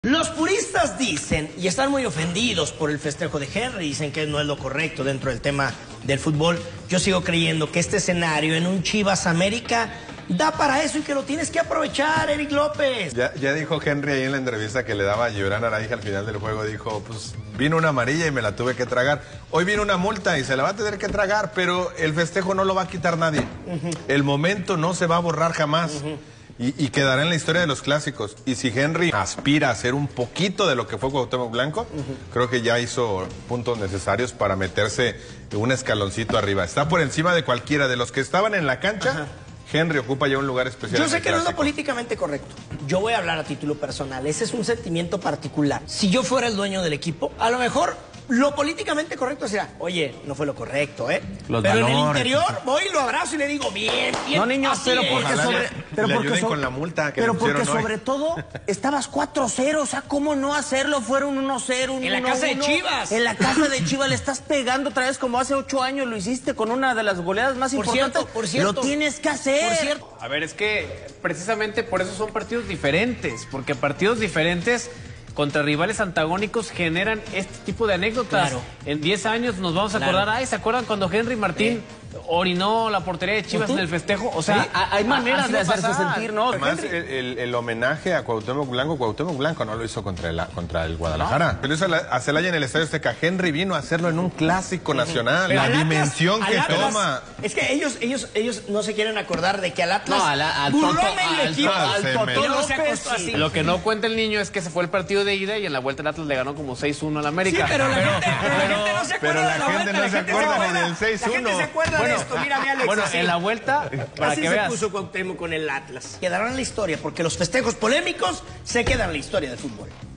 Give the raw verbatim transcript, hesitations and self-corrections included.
Los puristas dicen, y están muy ofendidos por el festejo de Henry, dicen que no es lo correcto dentro del tema del fútbol. Yo sigo creyendo que este escenario en un Chivas América da para eso y que lo tienes que aprovechar, Eric López. Ya, ya dijo Henry ahí en la entrevista que le daba a Gibran Araige al final del juego, dijo, pues vino una amarilla y me la tuve que tragar. Hoy vino una multa y se la va a tener que tragar, pero el festejo no lo va a quitar nadie. Uh-huh. El momento no se va a borrar jamás. Uh-huh. Y, y quedará en la historia de los clásicos. Y si Henry aspira a hacer un poquito de lo que fue Cuauhtémoc Blanco, uh-huh. creo que ya hizo puntos necesarios para meterse un escaloncito arriba. Está por encima de cualquiera de los que estaban en la cancha. Uh-huh. Henry ocupa ya un lugar especial. Yo sé que no es lo políticamente correcto. Yo voy a hablar a título personal. Ese es un sentimiento particular. Si yo fuera el dueño del equipo, a lo mejor lo políticamente correcto será, oye, no fue lo correcto, ¿eh? Los pero valores, en el interior voy y lo abrazo y le digo, bien, bien. No, niños, pero porque Ojalá sobre... Le, pero le porque ayuden so, con la multa que Pero le porque hoy. sobre todo estabas cuatro cero, o sea, ¿cómo no hacerlo? Fueron uno cero, un En la casa de Chivas. En la casa de Chivas le estás pegando otra vez como hace ocho años lo hiciste con una de las goleadas más por importantes. Cierto, por cierto. Lo tienes que hacer. Por cierto. A ver, es que precisamente por eso son partidos diferentes, porque partidos diferentes contra rivales antagónicos generan este tipo de anécdotas. Claro. En diez años nos vamos a claro. acordar, ay, ¿se acuerdan cuando Henry Martín sí. orinó la portería de Chivas uh-huh. en el festejo? O sea, sí, hay maneras de hacerse pasar. sentir, ¿no? Además, el, el, el homenaje a Cuauhtémoc Blanco, Cuauhtémoc Blanco no lo hizo contra el, contra el Guadalajara. No. Lo hizo a Celaya en el Estadio Azteca. Henry vino a hacerlo en un clásico uh-huh. nacional. Pero la Atlas, dimensión que Atlas, toma. Es que ellos, ellos, ellos no se quieren acordar de que al Atlas no, al, al burló Toto, medio al, equipo. al, al Toto López. Así. Lo que no cuenta el niño es que se fue el partido de ida y en la vuelta el Atlas le ganó como seis uno al América. Sí, pero la pero, gente, pero, pero, no se pero la, la gente no se acuerda ni del seis uno. La gente se acuerda bueno, de esto, mírame Alex. Bueno, así. En la vuelta, para así que se veas. puso Cuauhtémoc con el Atlas. Quedarán en la historia porque los festejos polémicos se quedan en la historia del fútbol.